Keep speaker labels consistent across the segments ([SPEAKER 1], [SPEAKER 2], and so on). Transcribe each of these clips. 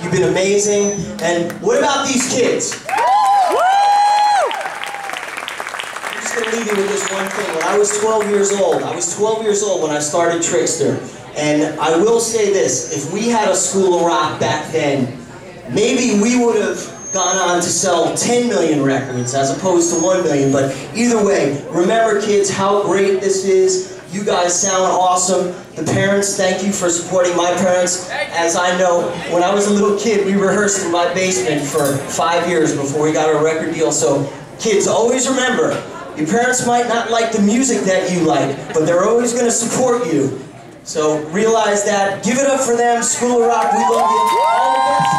[SPEAKER 1] You've been amazing. And what about these kids? I'm just going to leave you with this one thing. When I was 12 years old, when I started Trickster. And I will say this, if we had a School of Rock back then, maybe we would have gone on to sell 10 million records as opposed to 1 million. But either way, remember kids how great this is. You guys sound awesome. The parents, thank you for supporting my parents. As I know, when I was a little kid, we rehearsed in my basement for 5 years before we got a record deal. So kids, always remember, your parents might not like the music that you like, but they're always going to support you. So realize that. Give it up for them. School of Rock, we love you. All the best.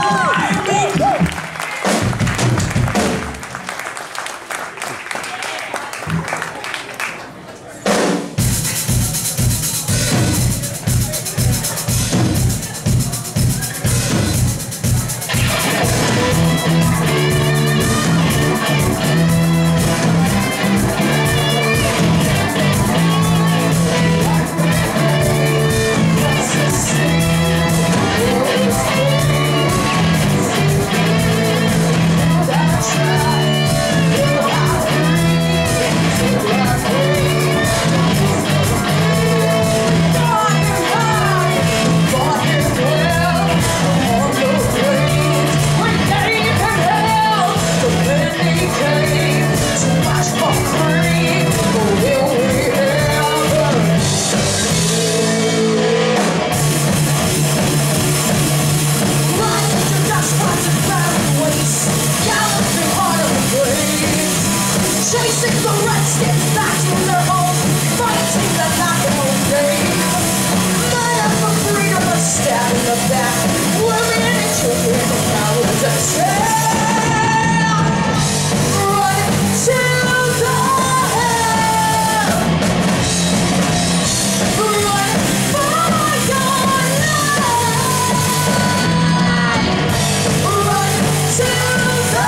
[SPEAKER 2] Chasing the rats, get back to their home, fighting the national game. Men for freedom are stabbed in the back, women and children are cowards and run to the hell. Run for your life. Run to the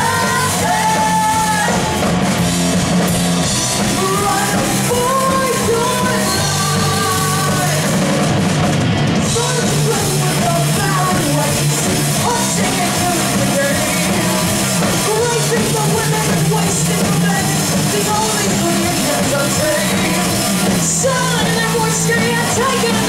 [SPEAKER 2] the only thing you can contain. Selling and whiskey and taking